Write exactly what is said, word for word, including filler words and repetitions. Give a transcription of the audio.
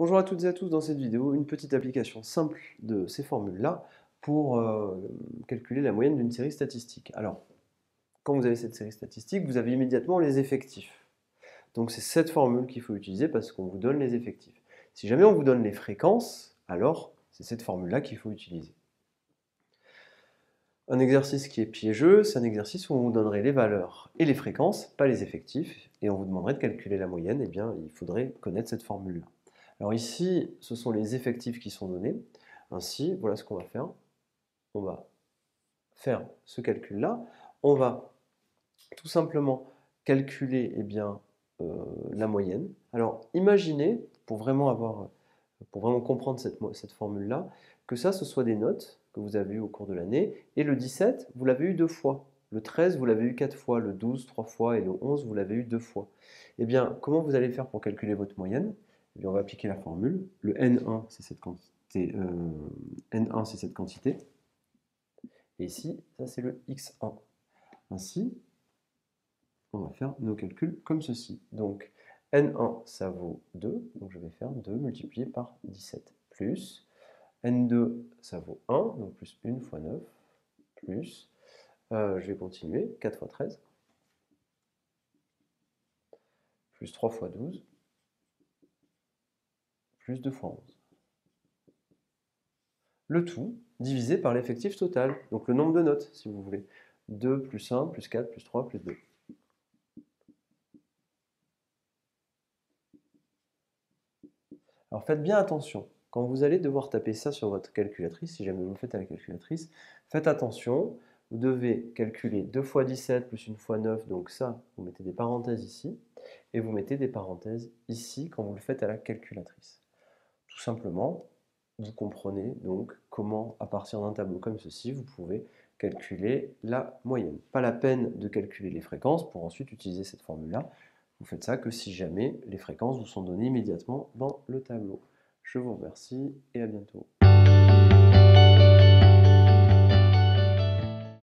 Bonjour à toutes et à tous, dans cette vidéo, une petite application simple de ces formules-là pour euh, calculer la moyenne d'une série statistique. Alors, quand vous avez cette série statistique, vous avez immédiatement les effectifs. Donc c'est cette formule qu'il faut utiliser parce qu'on vous donne les effectifs. Si jamais on vous donne les fréquences, alors c'est cette formule-là qu'il faut utiliser. Un exercice qui est piégeux, c'est un exercice où on vous donnerait les valeurs et les fréquences, pas les effectifs, et on vous demanderait de calculer la moyenne, et bien il faudrait connaître cette formule-là. Alors ici, ce sont les effectifs qui sont donnés. Ainsi, voilà ce qu'on va faire. On va faire ce calcul-là. On va tout simplement calculer eh bien, euh, la moyenne. Alors imaginez, pour vraiment, avoir, pour vraiment comprendre cette, cette formule-là, que ça, ce soit des notes que vous avez eues au cours de l'année, et le dix-sept, vous l'avez eu deux fois. Le treize, vous l'avez eu quatre fois, le douze, trois fois, et le onze, vous l'avez eu deux fois. Eh bien, comment vous allez faire pour calculer votre moyenne? Eh bien, on va appliquer la formule. Le N un, c'est cette quantité. Euh, N un, c'est cette quantité. Et ici, ça, c'est le X un. Ainsi, on va faire nos calculs comme ceci. Donc, N un, ça vaut deux. Donc, je vais faire deux multiplié par dix-sept. Plus N deux, ça vaut un. Donc, plus un fois neuf. Plus, euh, je vais continuer, quatre fois treize. Plus trois fois douze. Plus deux fois onze. Le tout divisé par l'effectif total, donc le nombre de notes, si vous voulez. deux plus un, plus quatre, plus trois, plus deux. Alors faites bien attention, quand vous allez devoir taper ça sur votre calculatrice, si jamais vous le faites à la calculatrice, faites attention, vous devez calculer deux fois dix-sept plus une fois neuf, donc ça, vous mettez des parenthèses ici, et vous mettez des parenthèses ici quand vous le faites à la calculatrice. Tout simplement, vous comprenez donc comment, à partir d'un tableau comme ceci, vous pouvez calculer la moyenne. Pas la peine de calculer les fréquences pour ensuite utiliser cette formule-là. Vous faites ça que si jamais les fréquences vous sont données immédiatement dans le tableau. Je vous remercie et à bientôt.